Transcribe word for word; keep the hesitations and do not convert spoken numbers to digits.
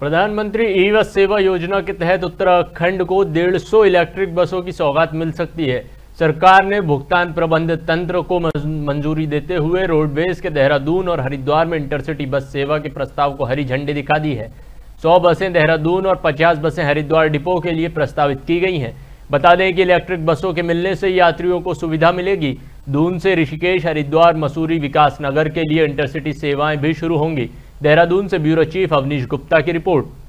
प्रधानमंत्री ई बस सेवा योजना के तहत उत्तराखंड को डेढ़ सौ इलेक्ट्रिक बसों की सौगात मिल सकती है। सरकार ने भुगतान प्रबंध तंत्र को मंजूरी देते हुए रोडवेज के देहरादून और हरिद्वार में इंटरसिटी बस सेवा के प्रस्ताव को हरी झंडी दिखा दी है। सौ बसें देहरादून और पचास बसें हरिद्वार डिपो के लिए प्रस्तावित की गई हैं। बता दें कि इलेक्ट्रिक बसों के मिलने से यात्रियों को सुविधा मिलेगी। दून से ऋषिकेश, हरिद्वार, मसूरी, विकास नगर के लिए इंटरसिटी सेवाएं भी शुरू होंगी। देहरादून से ब्यूरो चीफ अवनीश गुप्ता की रिपोर्ट।